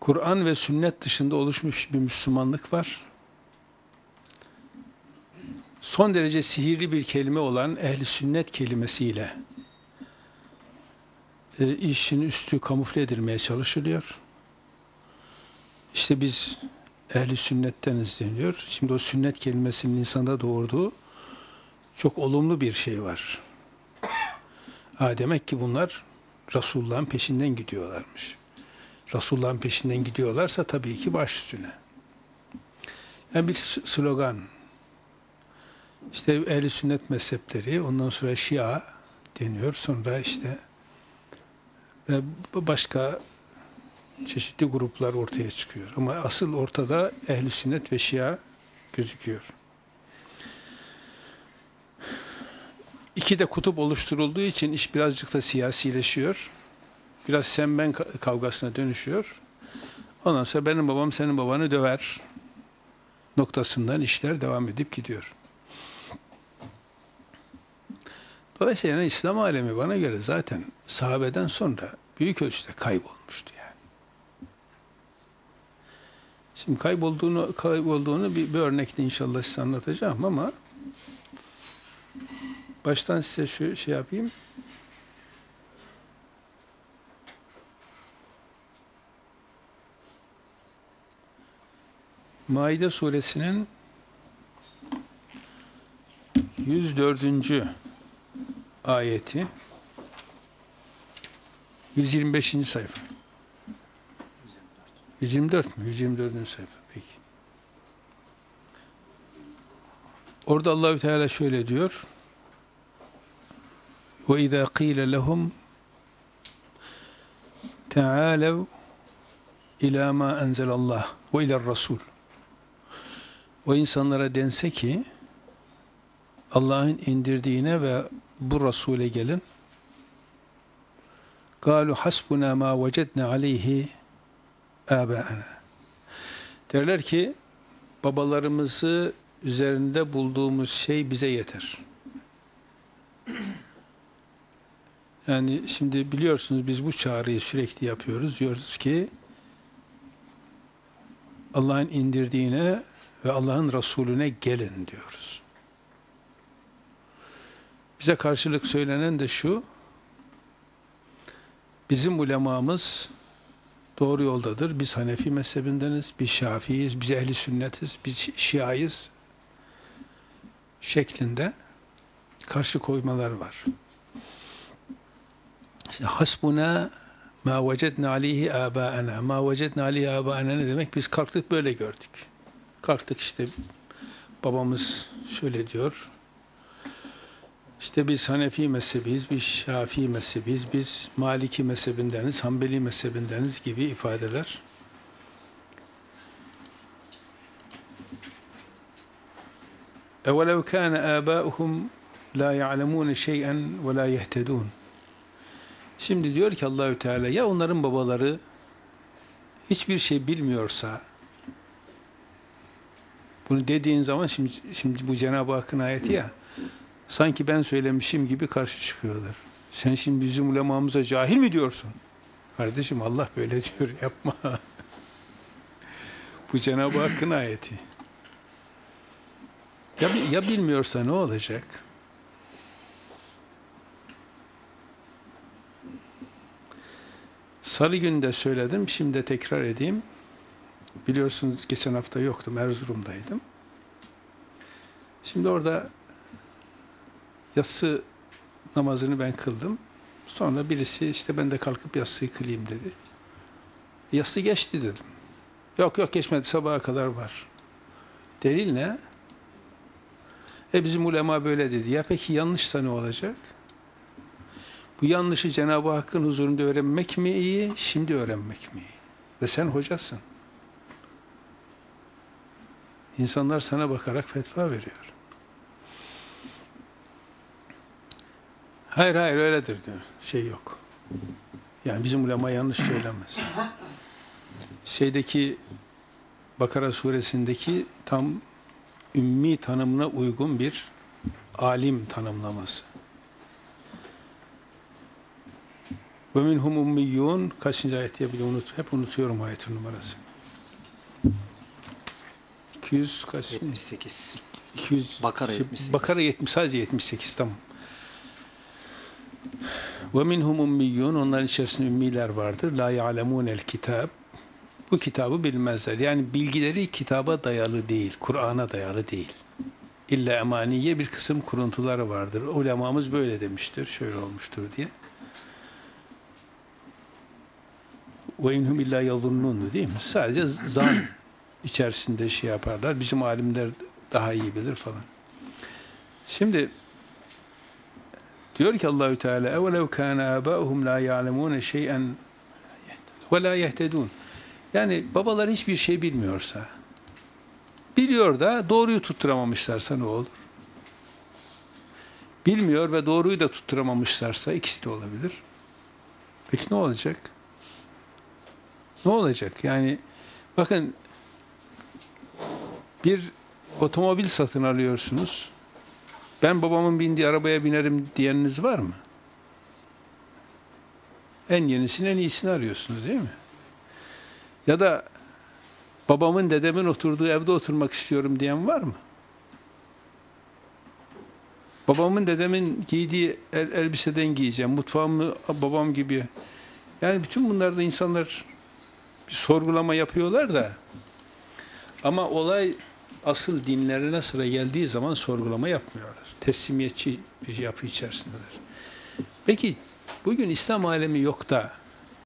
Kur'an ve sünnet dışında oluşmuş bir Müslümanlık var. Son derece sihirli bir kelime olan ehli sünnet kelimesiyle işin üstü kamufle edilmeye çalışılıyor. İşte biz ehli sünnetteniz deniyor. Şimdi o sünnet kelimesinin insanda doğurduğu çok olumlu bir şey var. Demek ki bunlar Resulullah'ın peşinden gidiyorlarmış. Resulullah'ın peşinden gidiyorlarsa tabii ki baş üstüne. Yani bir slogan. İşte ehl-i sünnet mezhepleri, ondan sonra Şia deniyor. Sonra işte ve başka çeşitli gruplar ortaya çıkıyor. Ama asıl ortada ehl-i sünnet ve Şia gözüküyor. İki de kutup oluşturulduğu için iş birazcık da siyasileşiyor. Biraz sen ben kavgasına dönüşüyor. Ondan sonra benim babam senin babanı döver noktasından işler devam edip gidiyor. Dolayısıyla İslam alemi bana göre zaten sahabeden sonra büyük ölçüde kaybolmuştu yani. Şimdi kaybolduğunu bir örnekle inşallah size anlatacağım ama baştan size şu şey yapayım. Maide suresinin 104. ayeti 125. sayfa. 124 mü? 124. sayfa. Peki. Orada Allahü Teala şöyle diyor. Ve izâ qîle lehum teâlev ilâ mâ enzelallah ve iler-rasûl. O insanlara dense ki Allah'ın indirdiğine ve bu Resul'e gelin. قَالُوا حَسْبُنَا مَا وَجَدْنَا عَلَيْهِ آبَاءَنَا. Derler ki babalarımızı üzerinde bulduğumuz şey bize yeter. Yani şimdi biliyorsunuz biz bu çağrıyı sürekli yapıyoruz. Diyoruz ki Allah'ın indirdiğine ve Allah'ın Resulüne gelin diyoruz. Bize karşılık söylenen de şu, bizim ulemamız doğru yoldadır. Biz Hanefi mezhebindeniz, biz Şafiiyiz, biz ehli sünnetiz, biz Şiayız şeklinde karşı koymalar var. İşte hasbuna ma vecedna aleyhi âbâena. Ma vecedna aleyhi âbâena ne demek? Biz kalktık böyle gördük. Kalktık işte babamız şöyle diyor. İşte biz Hanefi mezhebiyiz, biz Şafii mezhebiyiz, biz Maliki mezhebindeniz, Hanbeli mezhebindeniz gibi ifadeler. اَوَلَوْ كَانَ آبَاؤُهُمْ لَا يَعْلَمُونَ شَيْئًا وَلَا يَهْتَدُونَ. Şimdi diyor ki Allahü Teala, ya onların babaları hiçbir şey bilmiyorsa, bunu dediğin zaman şimdi bu Cenab-ı Hakk'ın ayeti ya, sanki ben söylemişim gibi karşı çıkıyorlar. Sen şimdi bizim ulemamıza cahil mi diyorsun? Kardeşim Allah böyle diyor, yapma. Bu Cenab-ı Hakk'ın ayeti. Ya bilmiyorsa ne olacak? Salı günü de söyledim, şimdi de tekrar edeyim. Biliyorsunuz geçen hafta yoktum, Erzurum'daydım. Şimdi orada yatsı namazını ben kıldım. Sonra birisi işte ben de kalkıp yatsıyı kılayım dedi. Yatsı geçti dedim. Yok geçmedi, sabaha kadar var. Delil ne? Bizim ulema böyle dedi. Ya peki yanlışsa ne olacak? Bu yanlışı Cenab-ı Hakk'ın huzurunda öğrenmek mi iyi, şimdi öğrenmek mi iyi? Ve sen hocasın. İnsanlar sana bakarak fetva veriyor. Hayır öyledir diyor. Şey yok. Yani bizim ulema yanlış söylemez. Bakara suresindeki tam ümmi tanımına uygun bir alim tanımlaması. Ve minhum ummiyyun. Kaçıncı ayet diye bile hep unutuyorum ayetin numarası. 200 kaç? 78. 200 Bakara 78. Bakara 70, sadece 78, tamam. Ve minhum ummiyyun, onların içerisinde ümmiler vardır. La ya'lemûnel kitab. Bu kitabı bilmezler. Yani bilgileri kitaba dayalı değil, Kur'an'a dayalı değil. İlla emaniye, bir kısım kuruntuları vardır. Ulemamız böyle demiştir, şöyle olmuştur diye. Ve inhum illa yazunnun, değil mi? Sadece zan içerisinde şey yaparlar. Bizim alimler daha iyi bilir falan. Şimdi diyor ki Allahü Teala: "Evelev kana abauhum la ya'lemun şey'en ve la yehtedun." Yani babalar hiçbir şey bilmiyorsa, biliyor da doğruyu tutturamamışlarsa ne olur? Bilmiyor ve doğruyu da tutturamamışlarsa ikisi de olabilir. Peki ne olacak? Ne olacak? Yani bakın, bir otomobil satın alıyorsunuz. Ben babamın bindiği arabaya binerim diyeniniz var mı? En yenisini, en iyisini arıyorsunuz, değil mi? Ya da babamın, dedemin oturduğu evde oturmak istiyorum diyen var mı? Babamın, dedemin giydiği elbiseden giyeceğim, mutfağımı babam gibi. Yani bütün bunlarda insanlar bir sorgulama yapıyorlar da, ama olay asıl dinlerine sıra geldiği zaman sorgulama yapmıyorlar. Teslimiyetçi bir yapı içerisindeler. Peki bugün İslam alemi yok da